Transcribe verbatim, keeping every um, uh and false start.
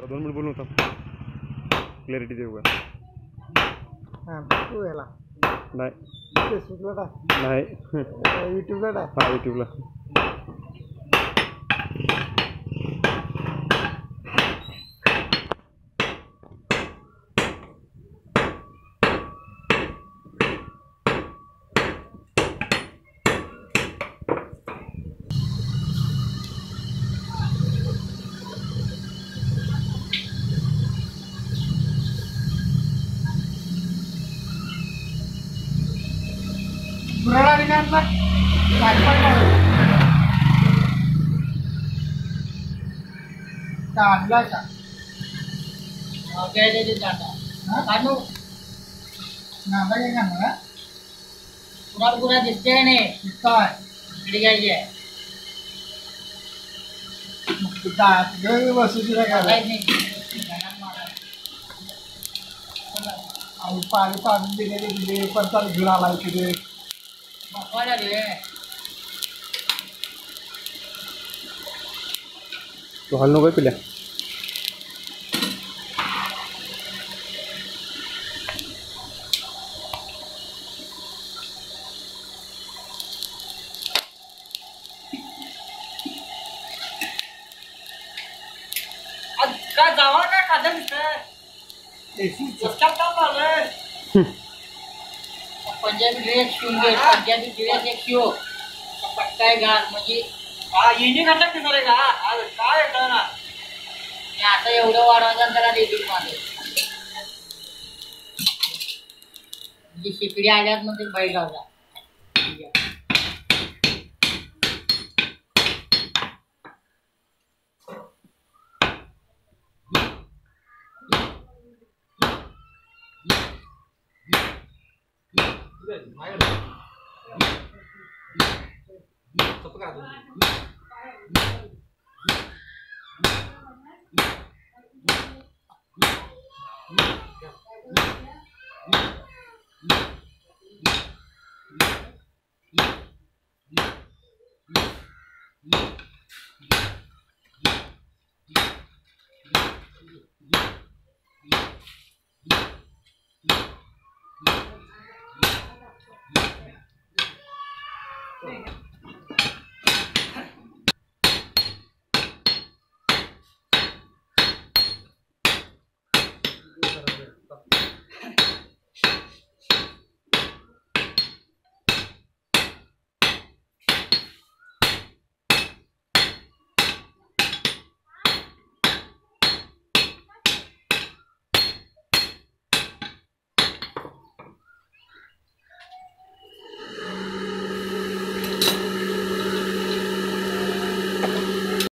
दोन मिनिट बोलून होता क्लॅरिटी देऊ का? हां तू याला नाही फेसबुकला टाक नाही यूट्यूबला टाक हा यूट्यूबला पुराणा निघाला पाठपाठ काढला का काय त्याचे टाटा काढू नांदा काय करणार कुणाला कुणा दिसते नाही काय इकडे घ्यायची आहे घरी बसू तिला काय काहीच नाही घरात मारा. आणि पाणी पाणी दिलेले दिले पण तर घेऊन आला इकडे बघवायला रे तू हाल नको पिल्या आज काय जावा काय खाल्लं दिसत चस्का काम झालं पंजाबी ड्रेस शिवून घे पंजाबी ड्रेस एक शिव पट्टाय घाल म्हणजे हा युनिक घातला की सर का आज काय येतं ना आता एवढं वाढवायचं त्याला रेडी माझं म्हणजे शिपडी आल्यात मग ते बैल लावला